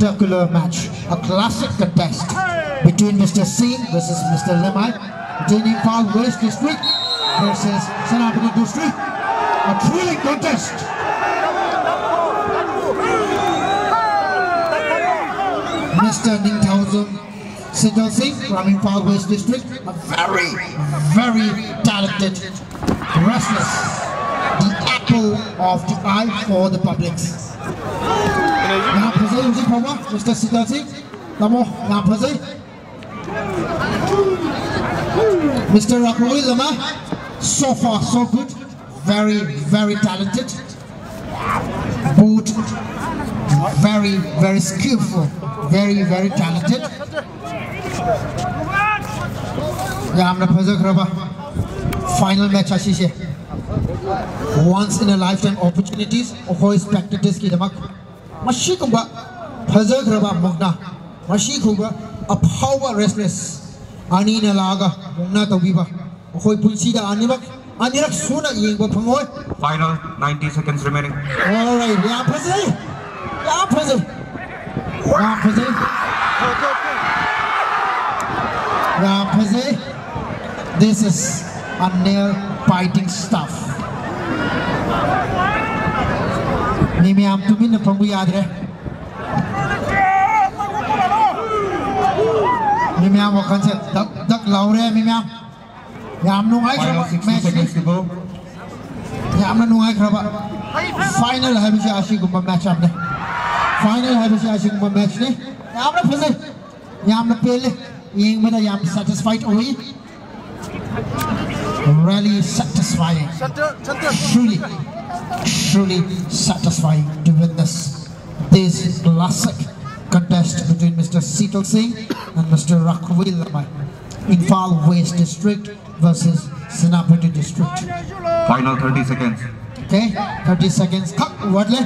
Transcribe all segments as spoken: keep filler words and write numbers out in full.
spectacular match, a classic contest between Mister Singh versus Mister Lemai, between Imphal West District versus Senapati District. A thrilling contest. Mister Ningthoujam Sheetal Singh from Imphal West District, a very, very talented wrestler, the apple of the eye for the public. Now present using power, Mister Sheetal Singh. Namo, now present. Mister Rakoi Lama, so far so good, very, very talented. Both very, very skillful, very, very talented. Final match ashishe. Once in a lifetime opportunities. Oho spectators ki damak. Mashi kumba phazak raba Mukna. Mashi kumba a power restless. Ani na laga Mukna tawiba. Oho punsi da anibak. Anirak suna yengba pangoy. Final ninety seconds remaining. All right, yeah, President. Yeah, President. Yeah, President. Yeah, President. This is a nail-biting stuff. Mimi, I'm too many from we are there. Mimi, I'm a concept. Duck Laure, Mimi. Yeah, I'm no I Final sixty seconds to go. Yeah, I'm no I Final Habishi Ashiguma match up there. Final Habishi Ashiguma match there. Yeah, I'm not present. Yeah, I'm not pale. Ying with a yam satisfied away. Really satisfying. Truly, truly satisfying to witness this classic contest between Mister Sheetal Singh and Mister Rakoi Lemai. Imphal West District versus Senapati District. Final thirty seconds. Okay, thirty seconds. Cut. What left?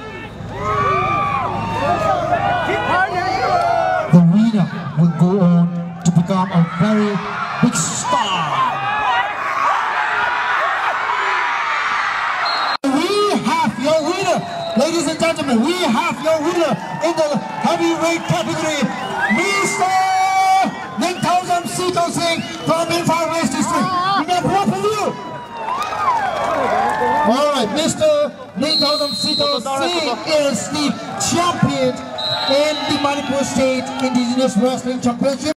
The winner will go on to become a very big star. We have your winner, ladies and gentlemen. We have your winner in the heavyweight category, Mister Ningthoujam Sheetal Singh from Imphal West District. We may applaud you. All right, Mister Ningthoujam Sheetal Singh is the champion in the Manipur State Indigenous Wrestling Championship.